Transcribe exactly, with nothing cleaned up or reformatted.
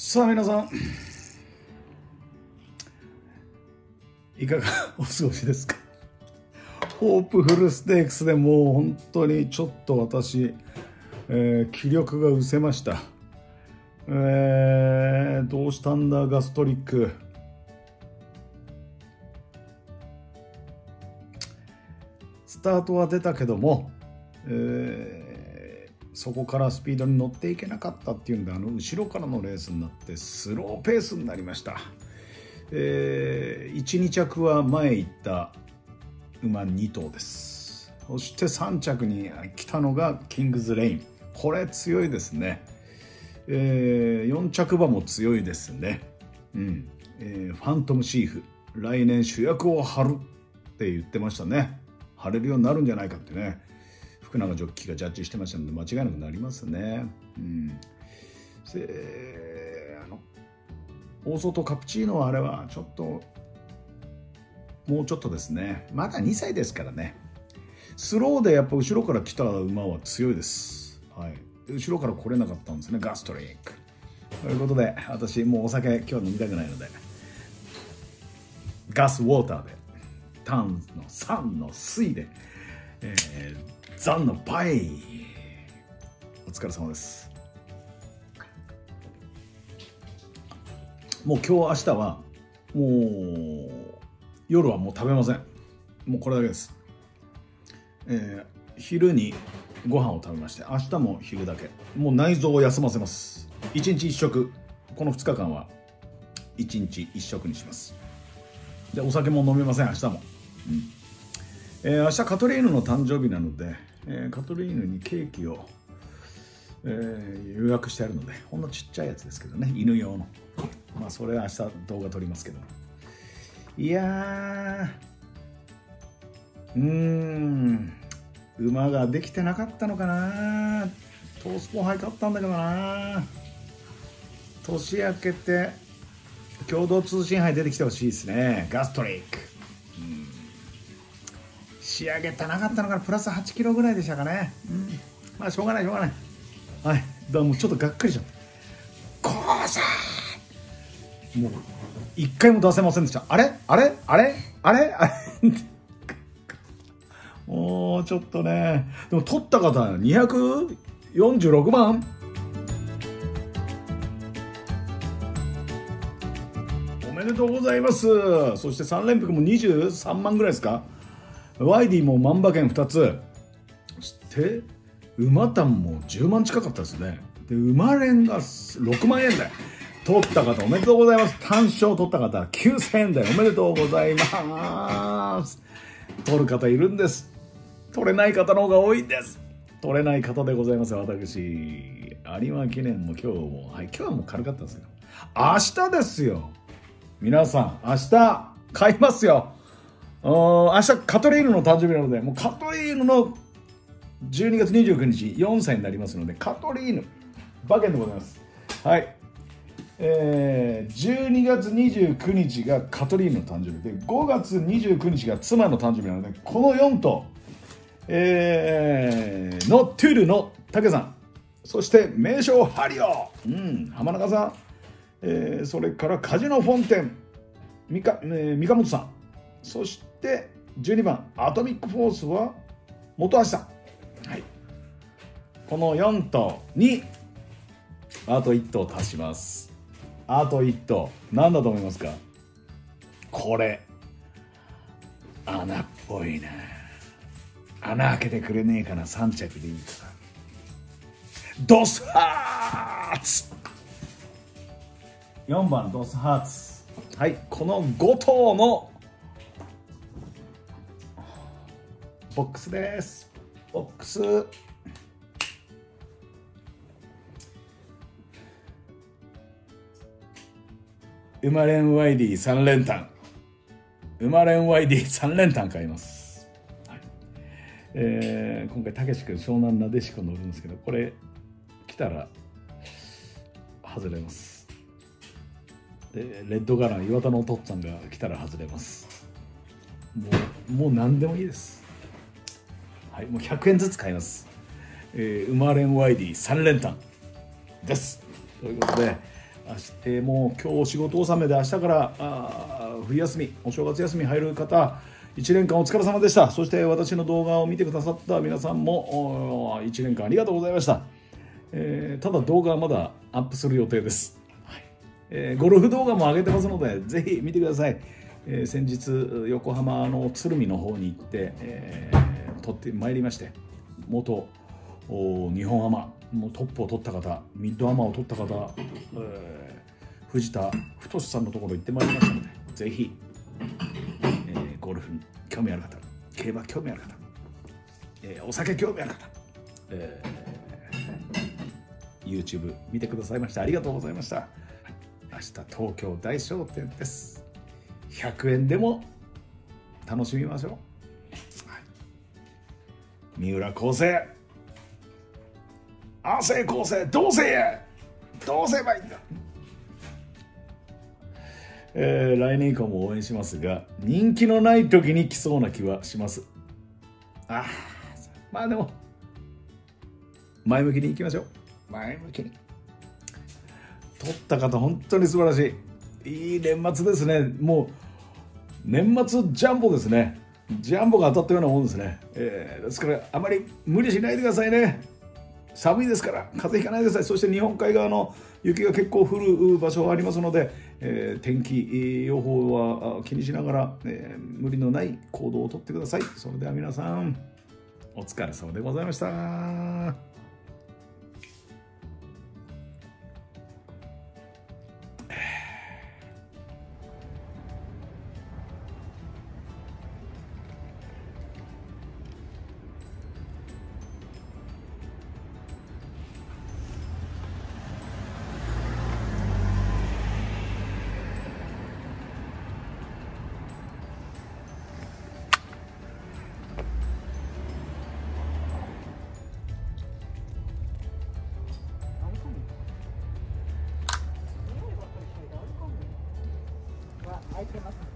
さあ皆さん、いかがお過ごしですか。ホープフルステークスでもう本当にちょっと私、えー、気力が失せました。えー、どうしたんだガストリック。スタートは出たけども、えーそこからスピードに乗っていけなかったっていうんで、あの後ろからのレースになってスローペースになりました。えー、いち、に着は前行った馬に頭です。そしてさん着に来たのがキングズレイン。これ強いですね。えー、よん着馬も強いですね。うんえー、ファントムシーフ、来年主役を張るって言ってましたね。張れるようになるんじゃないかってね、福永ジョッキーがジャッジしてましたので間違いなくなりますね。うん、であのオーソとカプチーノはあれはちょっともうちょっとですね。まだにさいですからね。スローでやっぱ後ろから来た馬は強いです。はい、で後ろから来れなかったんですね、ガストリック。ということで私もうお酒今日飲みたくないのでガスウォーターで、タンのさんの水で、えーザンのバイ。お疲れ様です。もう今日明日はもう夜はもう食べません。もうこれだけです。えー、昼にご飯を食べまして、明日も昼だけ。もう内臓を休ませます。いちにちいっ食、このふつかかんはいちにちいっ食にします。でお酒も飲みません、明日も。うんえー、明日カトリーヌの誕生日なので、えー、カトリーヌにケーキを、えー、予約してあるので、ほんのちっちゃいやつですけどね、犬用の。まあそれは明日動画撮りますけど、いやーうーん馬ができてなかったのかな。トースポハイ買ったんだけどな。年明けて共同通信杯出てきてほしいですね。ガストリック、仕上げたなかったのからプラスはちキロぐらいでしたかね。うん、まあしょうがないしょうがない。はい、だからもうちょっとがっかりしちゃった。こうさもう一回も出せませんでした。あれあれあれあれあれもうちょっとね。でも取った方にひゃくよんじゅうろくまんおめでとうございます。そしてさん連複もにじゅうさんまんぐらいですか。ワイディも万馬券ふたつ、そして馬単もじゅうまん近かったですね。で馬連がろくまんえんで取った方おめでとうございます。単勝取った方きゅうせんえんでおめでとうございます。取る方いるんです。取れない方の方が多いんです。取れない方でございます。私有馬記念も今日も、はい、今日はもう軽かったんですけど、明日ですよ皆さん。明日買いますよ。明日カトリーヌの誕生日なので、もうカトリーヌのじゅうにがつにじゅうくにちよんさいになりますので、カトリーヌ馬券でございます。はい、えー、じゅうにがつにじゅうくにちがカトリーヌの誕生日で、ごがつにじゅうくにちが妻の誕生日なので、このよん頭、えー、のトゥルの武さん、そして名将ハリオ、うん、浜中さん、えー、それからカジノフォンテン三か、えー、三本さん、そしてじゅうにばんアトミックフォースは本橋さん。はい、このよん頭にあといち頭足します。あといち頭何だと思いますか。これ穴っぽいな。穴開けてくれねえかな。さん着でいいから。ドスハーツ、よんばんドスハーツ。はい、このご頭のボックスです。ボックス馬連 ワイディさん連単、馬連 ワイディさん連単買います。はい、えー、今回たけし君湘南なでしこ乗るんですけど、これ来たら外れます。でレッドガラン岩田のお父っつぁんが来たら外れます。もうもう何でもいいです。はい、もうひゃくえんずつ買います。えー、馬連 ワイディさん連単です。ということで明日、えーもう今日仕事納めで明日からあ冬休み、お正月休み入る方、いちねんかんお疲れ様でした。そして私の動画を見てくださった皆さんもいちねんかんありがとうございました。えーただ動画はまだアップする予定です。はい。えーゴルフ動画も上げてますのでぜひ見てください。えー先日横浜の鶴見の方に行って、えー撮ってまいりまして、元日本アマもうトップを取った方、ミッドアマを取った方、えー藤田太さんのところ行ってまいりましたので、ぜひ、えーゴルフに興味ある方、競馬興味ある方、えーお酒興味ある方、えー YouTube 見てくださいましてありがとうございました。明日東京大商店です。ひゃくえんでも楽しみましょう。はい、三浦康生、亜生康生、どうせやどうせばいいんだ。えー、来年以降も応援しますが、人気のない時に来そうな気はします。ああ、まあでも前向きにいきましょう。前向きに。取った方本当に素晴らしい。いい年末ですね。もう年末ジャンボですね。ジャンボが当たったようなもんですね。えー、ですからあまり無理しないでくださいね。寒いですから風邪ひかないでください。そして日本海側の雪が結構降る場所がありますので、えー、天気予報は気にしながら、えー、無理のない行動をとってください。それでは皆さんお疲れ様でございました。 開いてますね。